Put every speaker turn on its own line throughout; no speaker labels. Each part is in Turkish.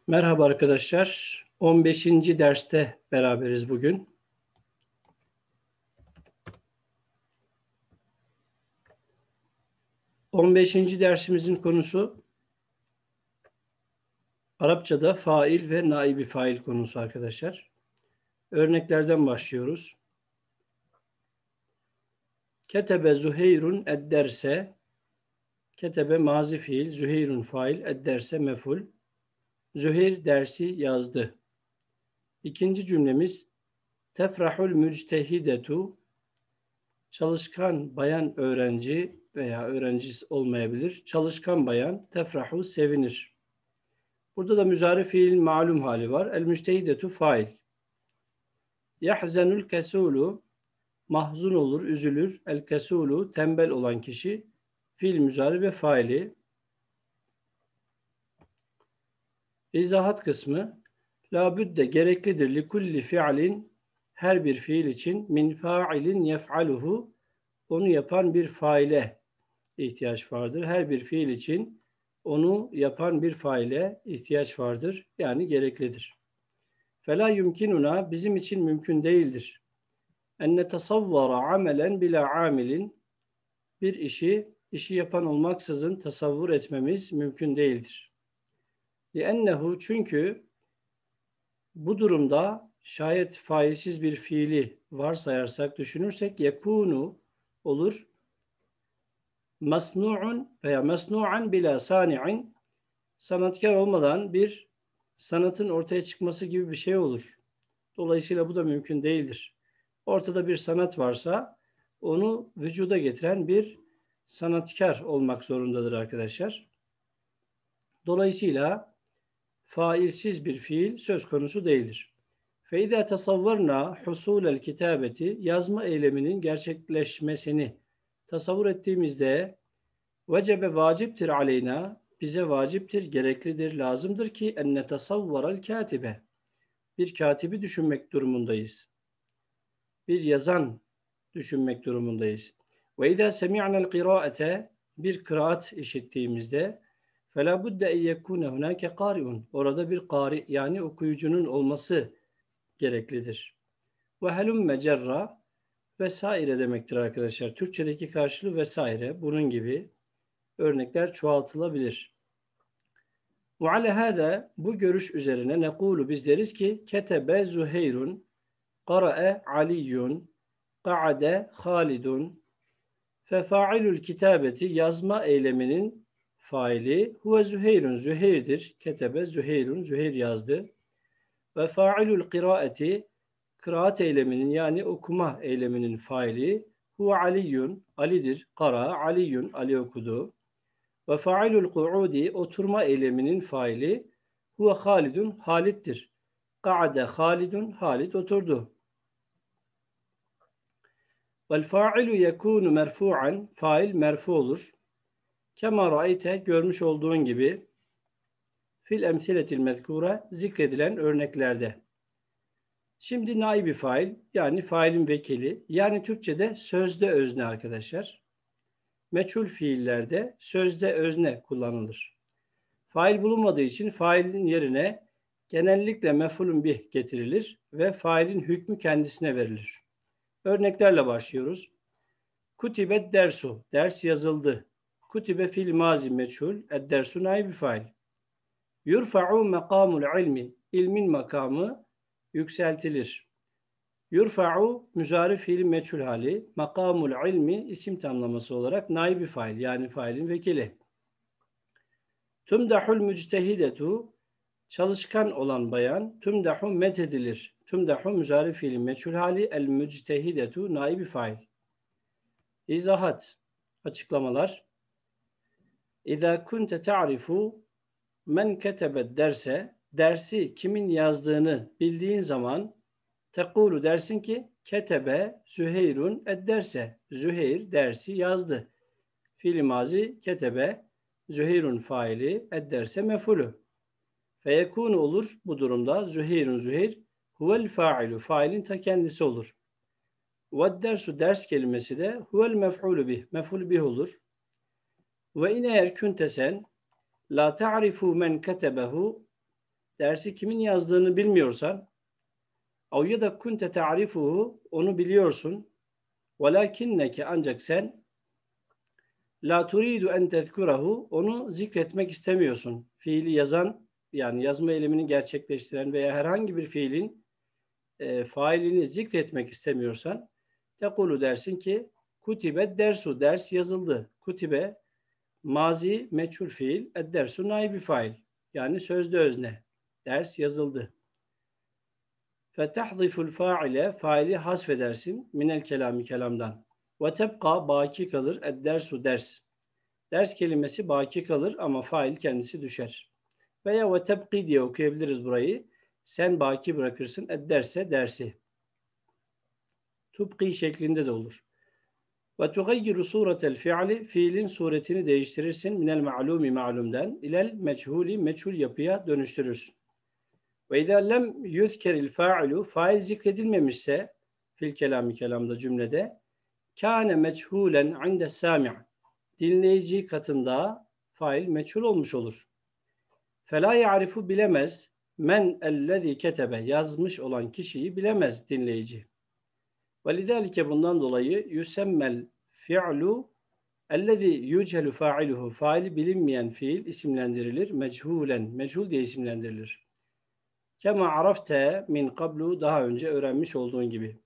Merhaba arkadaşlar. 15. derste beraberiz bugün. 15. dersimizin konusu Arapçada fail ve naibi fail konusu arkadaşlar. Örneklerden başlıyoruz. Ketebe Züheyrun edderse. Ketebe mazi fiil, Züheyrun fail, edderse meful. Züheyr dersi yazdı. İkinci cümlemiz tefrahul müctehidetu. Çalışkan bayan öğrenci veya öğrencisi olmayabilir. Çalışkan bayan tefrahu sevinir. Burada da müzari fiilin malum hali var. El müctehidetu fail. Yahzenul kesulu mahzun olur, üzülür. El kesulu tembel olan kişi. Fiil müzari ve faili. İzahat kısmı. Labüdde gereklidir li kulli fi'lin her bir fiil için min fa'ilin yef'aluhu onu yapan bir faile ihtiyaç vardır. Her bir fiil için onu yapan bir faile ihtiyaç vardır. Yani gereklidir. Fela yumkinuna bizim için mümkün değildir. En netasavvara amelen bila amilin bir işi yapan olmaksızın tasavvur etmemiz mümkün değildir. Li'ennehu çünkü bu durumda şayet failsiz bir fiili varsayarsak, düşünürsek yekunu olur. Masnu'un veya masnu'an bila sani'in sanatkar olmadan bir sanatın ortaya çıkması gibi bir şey olur. Dolayısıyla bu da mümkün değildir. Ortada bir sanat varsa onu vücuda getiren bir sanatkar olmak zorundadır arkadaşlar. Dolayısıyla failsiz bir fiil söz konusu değildir. فَاِذَا تَصَوَّرْنَا حُصُولَ الْكِتَابَةِ yazma eyleminin gerçekleşmesini tasavvur ettiğimizde vecebe vaciptir aleyna bize vaciptir, gereklidir, lazımdır ki en netasavvaral katibe bir katibi düşünmek durumundayız. Bir yazan düşünmek durumundayız. Ve izâ semi'nel kırâete bir kıraat işittiğimizde فَلَا بُدَّ اَنْ يَكُونَ هُنَاكَ قَارِئٌ orada bir kari yani okuyucunun olması gereklidir. Ve helümme cerra vesaire demektir arkadaşlar. Türkçedeki karşılığı vesaire. Bunun gibi örnekler çoğaltılabilir. Ve ale hâdâ bu görüş üzerine nekulu biz deriz ki ketebe Züheyrun qara'e Aliyyun qa'ade Halidun fefa'ilül kitabeti yazma eyleminin faili huve Züheyrun Züheyr'dir. Ketebe Züheyrun Züheyr yazdı. Ve fa'ilül kıraati kıraat eyleminin yani okuma eyleminin faili huve Aliyyun Ali'dir. Qara Aliyyun Ali okudu. Ve fa'ilül ku'udi oturma eyleminin faili huve Halidun Halit'tir. Ka'ade Halidun Halid oturdu. Vel fa'ilu yekunu merfu'an fail merfu olur. Kema ra'ayte görmüş olduğun gibi fil emsiletil mezkura zikredilen örneklerde. Şimdi naibi fail yani failin vekili yani Türkçe'de sözde özne arkadaşlar. Meçhul fiillerde sözde özne kullanılır. Fail bulunmadığı için failin yerine genellikle mef'ulun bih getirilir ve failin hükmü kendisine verilir. Örneklerle başlıyoruz. Kutibet dersu, ders yazıldı. Kutibe fil mazi meçhul, eddersu naibi fail. Yurfa'u mekamul ilmi, ilmin makamı yükseltilir. Yurfa'u müzari fiil meçhul hali, makamul ilmi isim tamlaması olarak naibi fail yani failin vekili. Tümdahul müctehidetu çalışkan olan bayan tümdahu methedilir. Tümdahu müzari fiil meçhul hali el müctehidetu naibi fail. İzahat açıklamalar. İza kunte ta'rifu men ketebed derse dersi kimin yazdığını bildiğin zaman tekulu dersin ki ketebe Züheyrun edderse Züheyr dersi yazdı. Fiil mazi ketebe Züheyrun faili edderse mefulü. Feyekunu olur bu durumda Züheyrun Züheyr huvel failu failin ta kendisi olur. Ve dersu ders kelimesi de huvel mef'ulü bih mef'ul bih olur. Ve in eğer künte sen la ta'rifu men ketebehu dersi kimin yazdığını bilmiyorsan, اَوْ ya da kunte ta'rifuhu, onu biliyorsun, وَلَكِنَّكَ ancak sen, la turidu en tezkurahu, onu zikretmek istemiyorsun. Fiili yazan, yani yazma eylemini gerçekleştiren veya herhangi bir fiilin failini zikretmek istemiyorsan, tekulu dersin ki, kutibe dersu, ders yazıldı. Kutibe mazi meçhul fiil, dersu naibi fail. Yani sözde özne. Ders yazıldı. Fetahziful faile, faili hasfedersin minel kelami, kelamdan. Ve tebqa, baki kalır, dersu ders. Ders kelimesi baki kalır ama fail kendisi düşer. Veya ve tebqi diye okuyabiliriz burayı. Sen baki bırakırsın, derse dersi. Tubqi şeklinde de olur. Ve tugayyiru suretel fiili, fiilin suretini değiştirirsin. Minel ma'lumi, ma'lumdan. İlel meçhuli, meçhul yapıya dönüştürürsün. Ve izâ lem yuzkeril fa'ilu, fail zikredilmemişse fil kelami, kelamda, cümlede, kâne meçhulen inde sâmi', dinleyici katında fail meçhul olmuş olur. Felâ ya'rifu, bilemez, men ellezî ketebe, yazmış olan kişiyi bilemez dinleyici. Ve lidâlike, bundan dolayı, yusemmel fi'lu ellezî yüchelu fa'iluhu, faili bilinmeyen fiil isimlendirilir, meçhulen, meçhul diye isimlendirilir. Kema arafte min qablu, daha önce öğrenmiş olduğun gibi.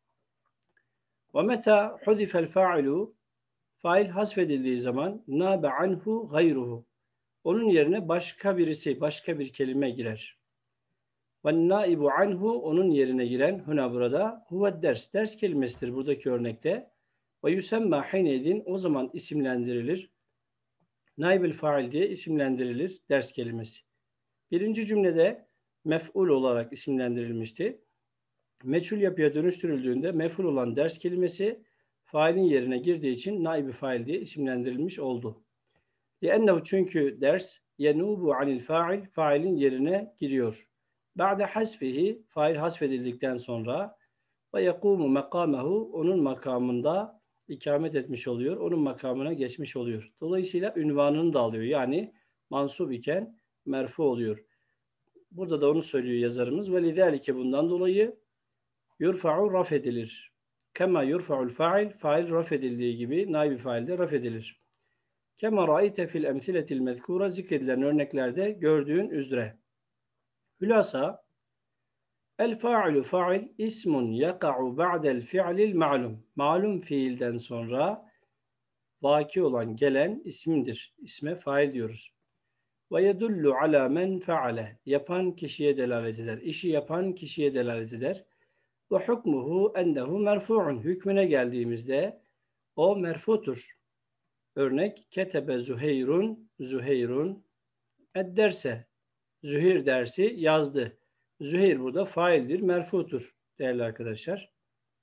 Ve meta huzifel fa'ilu, fail hasfedildiği zaman, nâbe anhu gayruhu, onun yerine başka birisi, başka bir kelime girer. Ve naibu anhu, onun yerine giren, huna burada, huve ders, ders kelimesidir buradaki örnekte. Ve yusemma hinedin, o zaman isimlendirilir. Naibül fail diye isimlendirilir ders kelimesi. Birinci cümlede mef'ul olarak isimlendirilmişti. Meçhul yapıya dönüştürüldüğünde mef'ul olan ders kelimesi failin yerine girdiği için naib-i fail diye isimlendirilmiş oldu. لِأَنَّهُ, çünkü ders yenubu anil fail, failin yerine giriyor. Ba'de hasfihi, fail hasfedildikten sonra, ve yekumu mekamehu, onun makamında ikamet etmiş oluyor. Onun makamına geçmiş oluyor. Dolayısıyla ünvanını da alıyor. Yani mansub iken merfu oluyor. Burada da onu söylüyor yazarımız. Ve lidâlike, bundan dolayı, yurfa'u, raf edilir. Kema yurfa'ul fail, fail raf edildiği gibi naib-i fail de raf edilir. Kema ra'ayte fil emsiletil mezkura, zikredilen örneklerde gördüğün üzere. Hülasa, el fa'ilu fa'il ismun yaka'u ba'del fi'lil ma'lum. Malum fiilden sonra vaki olan, gelen isimdir. İsme fail diyoruz. Ve yedullu ala men feale, yapan kişiye delalet eder. İşi yapan kişiye delalet eder. Ve hukmuhu ennehu merfu'un, hükmüne geldiğimizde o merfutur. Örnek, ketebe Züheyrun, Züheyrun edderse, Züheyr dersi yazdı. Züheyr burada faildir, merfutur değerli arkadaşlar.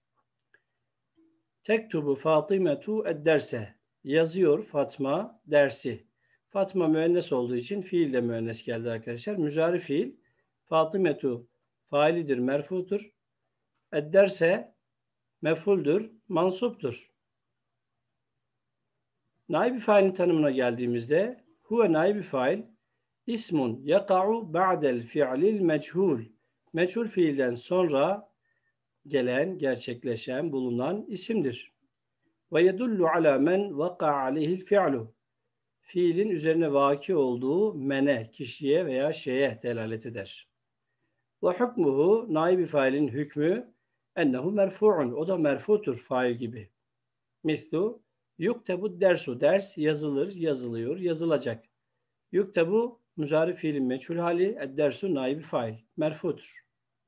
Tektubu Fatimetu edderse, yazıyor Fatma dersi. Fatma müennes olduğu için fiil de müennes geldi arkadaşlar. Müzari fiil, Fatimetu failidir, merfutur. Edderse mef'uldür, mansuptur. Naib-i failin tanımına geldiğimizde, huve naib-i fail ismun yaka'u ba'del fi'lil meçhul. Meçhul fiilden sonra gelen, gerçekleşen, bulunan isimdir. Ve yedullu ala men vaka aleyhil fi'lu. Fiilin üzerine vaki olduğu mene, kişiye veya şeye delalet eder. Ve hukmuhu, naib-i failin hükmü, ennehu merfu'un, o da merfutur fail gibi. Mislu yuktebu dersu, ders yazılır, yazılıyor, yazılacak. Yuktebu müzari fiilin meçhul hali, dersu naib-i fail, merfutur.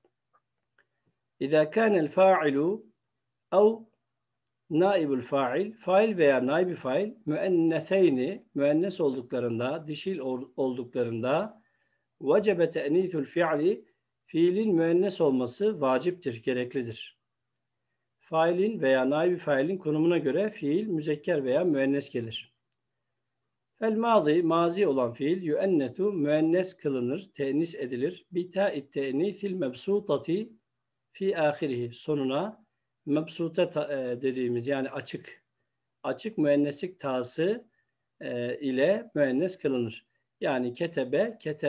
İzâ kânel fa'ilu ev naibul fail, fail veya naib-i fail müenneseyni, müennes olduklarında, dişil olduklarında, vecebe te'nîthul fi'li, fiilin müennes olması vaciptir, gereklidir. Failin veya naib-i failin konumuna göre fiil müzekker veya müennes gelir. El mazi, mazi olan fiil yüennetu, müennes kılınır, tenis edilir. Bita'it te'nisil mebsutati fi ahirihi, sonuna mebsuta dediğimiz, yani açık müenneslik tası ile müennes kılınır. Yani ketebe,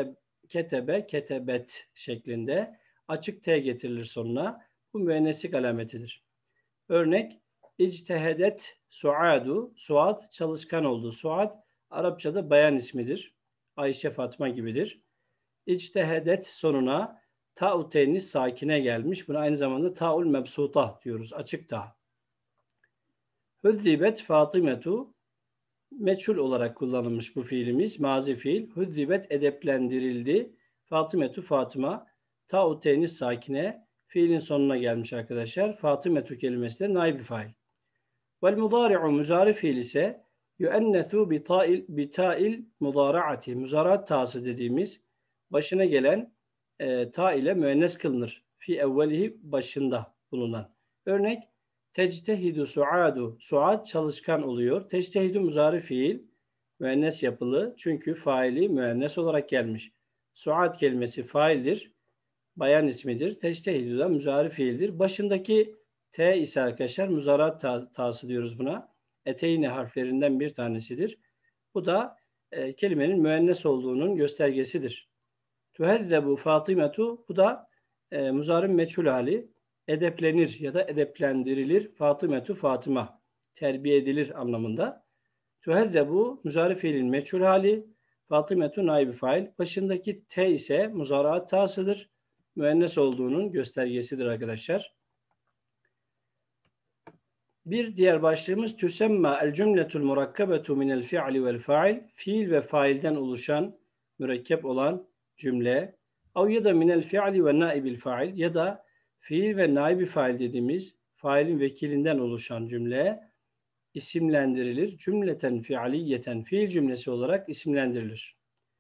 ketebe, ketebet şeklinde açık T getirilir sonuna. Bu müenneslik alametidir. Örnek İctehedet Suadu. Suad çalışkan oldu. Suad Arapçada bayan ismidir. Ayşe, Fatma gibidir. İctehedet sonuna ta'u tenis sakine gelmiş. Buna aynı zamanda ta'ul mebsuta diyoruz. Açık ta. Hüzzibet Fatimetu meçhul olarak kullanılmış bu fiilimiz. Mazi fiil. Hüzzibet edeplendirildi. Fatimetu Fatıma. Ta'u tenis sakine fiilin sonuna gelmiş arkadaşlar. Fatimetu kelimesi de naib-i fail. Vel mudari'u muzari fiil ise yuennethu bita'il mudara'ati. Muzaraat ta'sı dediğimiz başına gelen ta ile müennes kılınır. Fi evvelihi başında bulunan. Örnek tectehidu suadu. Suad çalışkan oluyor. Tectehidu muzari fiil müennes yapılı. Çünkü faili müennes olarak gelmiş. Suad kelimesi faildir. Bayan ismidir. Tectehidu da muzari fiildir. Başındaki T ise arkadaşlar muzaraat ta'sı diyoruz buna. Eteyni harflerinden bir tanesidir. Bu da kelimenin müennes olduğunun göstergesidir. Tuhezzebu Fatimetu, bu da muzarın meçhul hali. Edeplenir ya da edeplendirilir. Fatimetu Fatıma. Terbiye edilir anlamında. Tuhezzebu muzari fiilin meçhul hali. Fatimetu naib-i fail. Başındaki T ise muzaraat ta'sıdır. Müennes olduğunun göstergesidir arkadaşlar. Bir diğer başlığımız tüsemma el cümletul murakkabetu minel fi'li vel fa'il. Fiil ve failden oluşan, mürekkep olan cümle. Av ya da minel fi'li ve naibil fa'il, ya da fiil ve naibi fail dediğimiz failin vekilinden oluşan cümle isimlendirilir. Cümleten fi'liyeten, fiil cümlesi olarak isimlendirilir.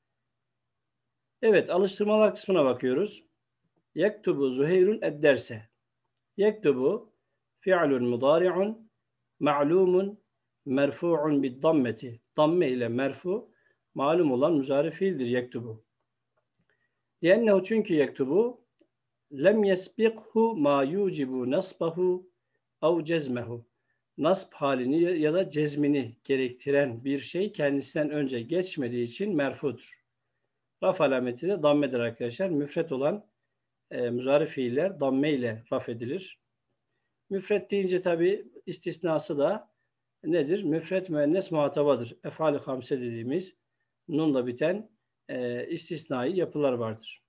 Evet, alıştırmalar kısmına bakıyoruz. Yektubu Zuheyrun ed-derse. Yektubu fi'lun mudari'un ma'lumun merfu'un bid-dammeti. Damme ile merfu malum olan muzari fiildir yektubu. Liennehu, çünkü yektubu lem yesbiqhu ma yucibu nasbahu ev cezmehu. Nasb halini ya da cezmini gerektiren bir şey kendisinden önce geçmediği için merfudur. Raf alameti de dammedir arkadaşlar. Müfret olan muzari fiiller damme ile raf edilir. Müfret deyince tabi istisnası da nedir? Müfret müennes muhatabadır. Efali hamse dediğimiz nunla biten istisnai yapılar vardır.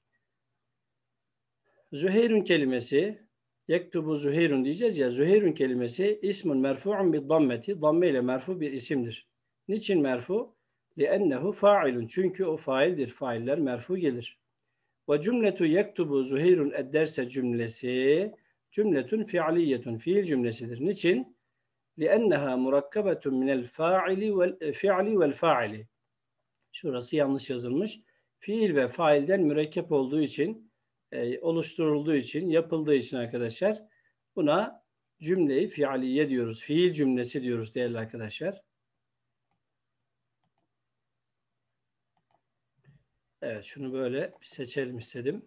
Züheyrun kelimesi, yektubu Züheyrun diyeceğiz ya, Züheyrun kelimesi ismun merfu'un bid dammeti, damme ile merfu bir isimdir. Niçin merfu? Liennehu fa'ilun, çünkü o faildir. Failler merfu gelir. Ve cümletu yektubu Züheyrun ed-derse cümlesi cümletun fi'liyetun, fiil cümlesidir. Niçin? لِأَنَّهَا مُرَكَّبَةٌ مِنَ الْفِعْلِ وَالْفَاعِلِ. Şurası yanlış yazılmış. Fiil ve failden mürekkep olduğu için, oluşturulduğu için, yapıldığı için arkadaşlar buna cümle-i fi'liye diyoruz. Fiil cümlesi diyoruz değerli arkadaşlar. Evet, şunu böyle bir seçelim istedim.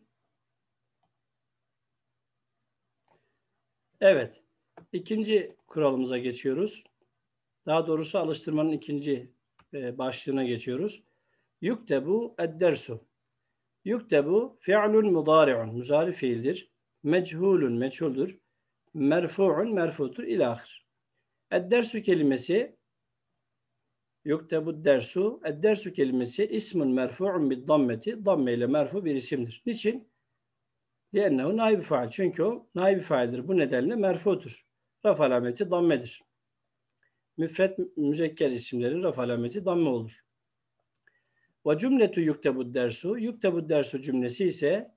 Evet. İkinci kuralımıza geçiyoruz. Daha doğrusu alıştırmanın ikinci başlığına geçiyoruz. Yuktebu ed-dersu. Yuktebu fi'lun mudari'un. Muzari fiildir. Mechulun meçhuldür. Merfu'un merfutur ilahir. Ed-dersu kelimesi yuktebu dersu. Ed-dersu kelimesi ismun merfu'un bid dammeti. Damme ile merfu bir isimdir. Niçin? Liennehu naib-i fail. Çünkü o naib-i faildir. Bu nedenle merfutur. Raf alameti dammedir. Müfret müzekker isimlerin raf alameti damme olur. Ve cümletu yuktebu dersu. Yuktebu dersu cümlesi ise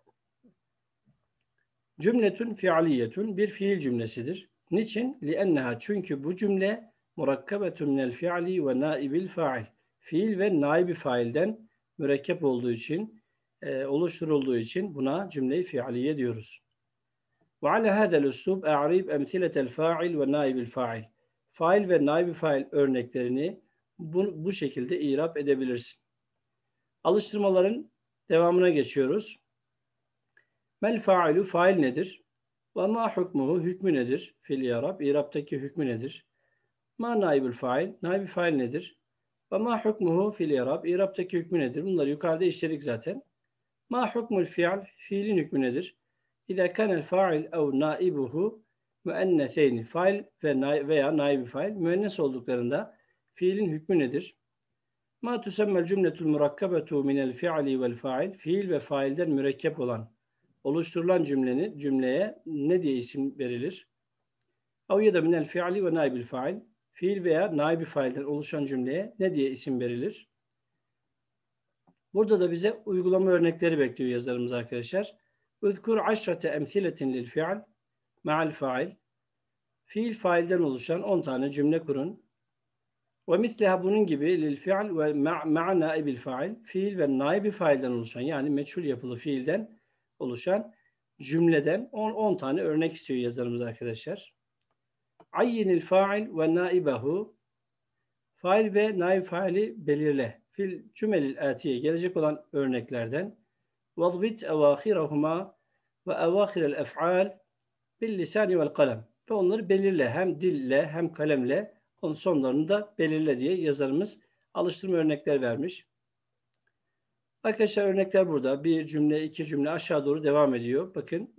cümletun fi'liyetun, bir fiil cümlesidir. Niçin? Lienneha, çünkü bu cümle murakkabetun minel fi'li ve naibil fa'il. Fiil ve naibi failden mürekkep olduğu için, oluşturulduğu için buna cümle-i fi'liye diyoruz. Ve ala hadel üslub a'rib emsiletel fa'il ve naibil fa'il. Fail ve naibi fail örneklerini bu şekilde irab edebilirsin. Alıştırmaların devamına geçiyoruz. Mel fa'ilu, fail nedir? Ve ma hukmuhu, hükmü nedir? Fil i'rab, i'rabtaki hükmü nedir? Ma naibul fail, naibi fail nedir? Ve ma hukmuhu fil i'rab. İrab'taki hükmü nedir? Bunları yukarıda işledik zaten. Ma hukmul fi'l. Fiilin hükmü nedir? İza kanel fa'il ev naibuhu müennetheyni. Fail veya naibi fail müennes olduklarında fiilin hükmü nedir? Ma tusemmel cümletul murakkabetu minel fi'li vel fa'il. Fiil ve failden mürekkep olan, oluşturulan cümleye ne diye isim verilir? Ev ya da minel fi'li ve naibil fa'il. Fiil veya naibi failden oluşan cümleye ne diye isim verilir? Burada da bize uygulama örnekleri bekliyor yazarımız arkadaşlar. Üzkur aşrate emsiletin lil fi'l ma'al fa'il. Fiil failden oluşan 10 tane cümle kurun. Ve misliha bunun gibi lil fi'l ve ma'a naibil fa'il. Fiil ve naibi failden oluşan yani meçhul yapılı fiilden oluşan cümleden 10 tane örnek istiyor yazarımız arkadaşlar. Ayyinil fa'il ve naibehu. Fail ve naib faili belirle. Fil cümelil atiye gelecek olan örneklerden vazbit evâhirahuma ve evâhirel ef'al bil lisani vel kalem. Ve onları belirle. Hem dille hem kalemle onun sonlarını da belirle diye yazarımız alıştırma örnekler vermiş. Arkadaşlar örnekler burada. Bir cümle, iki cümle aşağı doğru devam ediyor. Bakın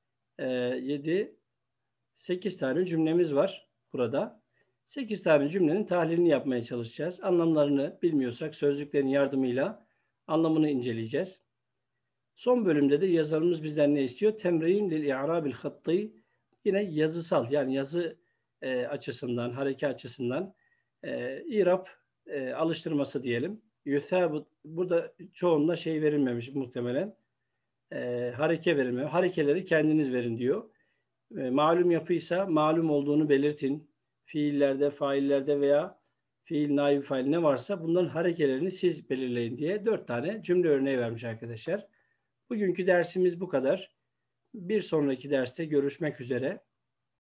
8 tane cümlemiz var burada. 8 tane cümlenin tahlilini yapmaya çalışacağız. Anlamlarını bilmiyorsak sözlüklerin yardımıyla anlamını inceleyeceğiz. Son bölümde de yazarımız bizden ne istiyor? Temrin lil i'rabil hattı. Yine yazısal yani yazı açısından, hareke açısından i'rab alıştırması diyelim. Burada çoğunluğuna şey verilmemiş muhtemelen. Hareke verilmemiş. Harekeleri kendiniz verin diyor. Malum yapıysa malum olduğunu belirtin. Fiillerde, faillerde veya fiil, naib fail ne varsa bunların harekelerini siz belirleyin diye 4 tane cümle örneği vermiş arkadaşlar. Bugünkü dersimiz bu kadar. Bir sonraki derste görüşmek üzere.